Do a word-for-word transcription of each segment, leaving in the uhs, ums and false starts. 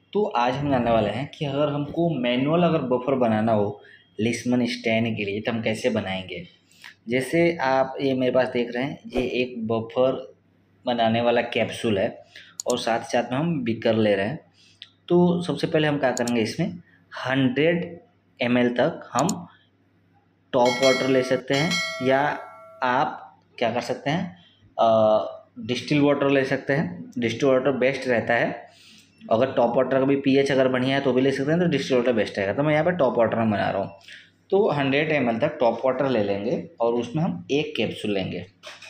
तो आज हम जानने वाले हैं कि अगर हमको मैनुअल अगर बफर बनाना हो लिस्मन स्टैन के लिए तो हम कैसे बनाएंगे। जैसे आप ये मेरे पास देख रहे हैं, ये एक बफर बनाने वाला कैप्सूल है और साथ साथ में हम बिकर ले रहे हैं। तो सबसे पहले हम क्या करेंगे, इसमें हंड्रेड एम एल तक हम टॉप वाटर ले सकते हैं, या आप क्या कर सकते हैं, डिस्टिल वाटर ले सकते हैं। डिस्टिल वाटर बेस्ट रहता है। अगर टॉप वाटर का भी पीएच अगर बढ़िया है तो भी ले सकते हैं, तो डिस्टिल वाटर बेस्ट रहेगा। तो मैं यहाँ पे टॉप वाटर में बना रहा हूँ। तो हंड्रेड एम एल तक टॉप वाटर ले लेंगे और उसमें हम एक कैप्सूल लेंगे।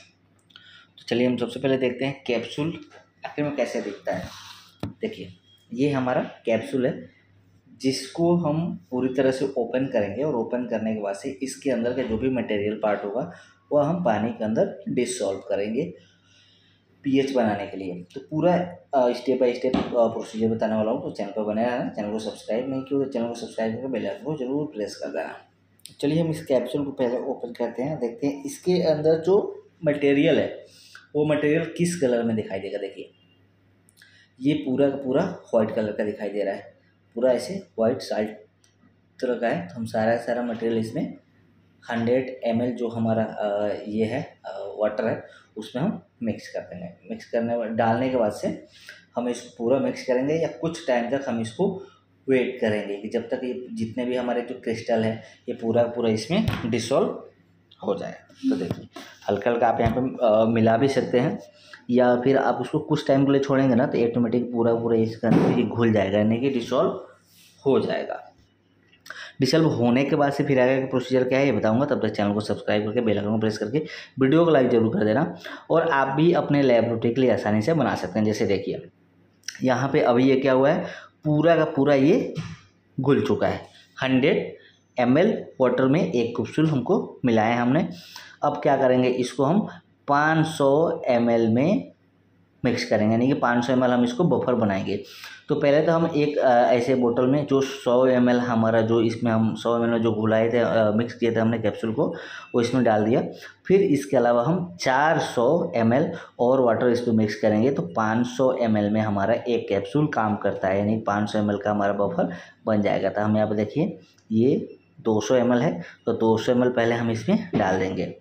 तो चलिए हम सबसे पहले देखते हैं कैप्सूल आखिर में कैसे दिखता है। देखिए, ये हमारा कैप्सूल है जिसको हम पूरी तरह से ओपन करेंगे, और ओपन करने के बाद से इसके अंदर का जो भी मटेरियल पार्ट होगा वह हम पानी के अंदर डिसॉल्व करेंगे पीएच बनाने के लिए। तो पूरा स्टेप बाय स्टेप प्रोसीजर बताने वाला हूँ। तो चैनल पर बने रहना। चैनल को सब्सक्राइब नहीं किया तो चैनल को सब्सक्राइब करके बेल आइकन को जरूर प्रेस कर देना। चलिए हम इस कैप्सूल को पहले ओपन करते हैं, देखते हैं इसके अंदर जो मटेरियल है वो मटेरियल किस कलर में दिखाई देगा। देखिए, ये पूरा का पूरा वाइट कलर का दिखाई दे रहा है, पूरा ऐसे वाइट साल्ट तरह का है। तो हम सारा सारा मटेरियल इसमें हंड्रेड एम एल जो हमारा आ, ये है वाटर है उसमें हम मिक्स कर देंगे। मिक्स करने डालने के बाद से हम इसको पूरा मिक्स करेंगे, या कुछ टाइम तक हम इसको वेट करेंगे कि जब तक ये जितने भी हमारे जो क्रिस्टल है ये पूरा पूरा इसमें डिसॉल्व हो जाए। तो देखिए, हल्का हल्का आप यहाँ पे मिला भी सकते हैं, या फिर आप उसको कुछ टाइम के लिए छोड़ेंगे ना तो ऑटोमेटिक पूरा पूरा इसके अंदर ही घुल जाएगा, यानी कि डिसॉल्व हो जाएगा। डिसॉल्व होने के बाद से फिर आगे का प्रोसीजर क्या है ये बताऊंगा। तब तक चैनल को सब्सक्राइब करके बेल आइकन को प्रेस करके वीडियो को लाइक जरूर कर देना। और आप भी अपने लैबोरेटरी के लिए आसानी से बना सकते हैं। जैसे देखिए, यहाँ पे अभी ये क्या हुआ है, पूरा का पूरा ये घुल चुका है। हंड्रेड एम एल वाटर में एक कैप्सूल हमको मिलाया है हमने। अब क्या करेंगे, इसको हम पाँच सौ एम एल में मिक्स करेंगे, यानी कि पाँच सौ एम एल हम इसको बफर बनाएंगे। तो पहले तो हम एक ऐसे बोतल में जो सौ एम एल हमारा जो इसमें हम सौ एम एल में जो घुलाए थे, मिक्स किए थे हमने कैप्सूल को, वो इसमें डाल दिया। फिर इसके अलावा हम चार सौ एम एल और वाटर इस पर मिक्स करेंगे। तो पाँच सौ एम एल में हमारा एक कैप्सूल काम करता है, यानी पाँच सौ एम एल का हमारा बफर बन जाएगा। तो हम यहाँ पर देखिए, ये दो सौ एम एल है, तो दो सौ एम एल पहले हम इसमें डाल देंगे।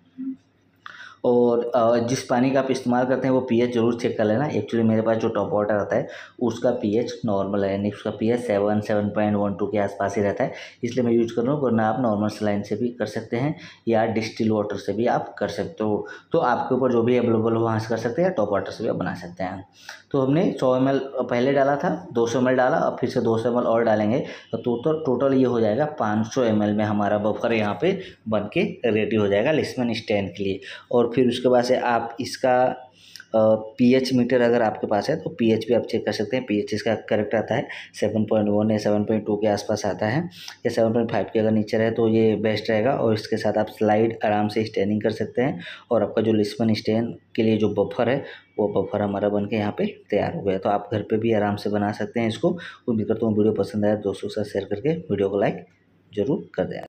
और जिस पानी का आप इस्तेमाल करते हैं वो पीएच जरूर चेक कर लेना। एक्चुअली मेरे पास जो टॉप वाटर आता है उसका पीएच नॉर्मल है, यानी उसका pH seven seven point one two के आसपास ही रहता है, इसलिए मैं यूज कर रहा हूँ। वरना आप नॉर्मल सलाइन से भी कर सकते हैं, या डिस्टिल वाटर से भी आप कर सकते हो। तो आपके ऊपर जो भी अवेलेबल हो वहाँ से कर सकते हैं, या टॉप वाटर से भी आप बना सकते हैं। तो हमने सौ एम एल पहले डाला था, दो सौ एम एल डाला, अब फिर से दो सौ एम एल और डालेंगे। तो टोटल टोटल ये हो जाएगा पाँच सौ एम एल में हमारा बफर यहाँ पे बन के रेडी हो जाएगा लिस्मन स्टैन के लिए। और फिर उसके बाद से आप इसका पीएच मीटर अगर आपके पास है तो पीएच भी आप चेक कर सकते हैं। पीएच इसका करेक्ट आता है सेवन पॉइंट वन या सेवन पॉइंट टू के आसपास आता है, या सेवन पॉइंट फाइव के अगर नीचे रहे तो ये बेस्ट रहेगा। और इसके साथ आप स्लाइड आराम से स्टैनिंग कर सकते हैं। और आपका जो लिस्मन स्टैन के लिए जो बफर है वो बफर हमारा बन के यहाँ पे तैयार हो गया। तो आप घर पे भी आराम से बना सकते हैं इसको। उम्मीद करता हूँ वीडियो पसंद आया, दोस्तों के साथ शेयर करके वीडियो को लाइक जरूर कर दें।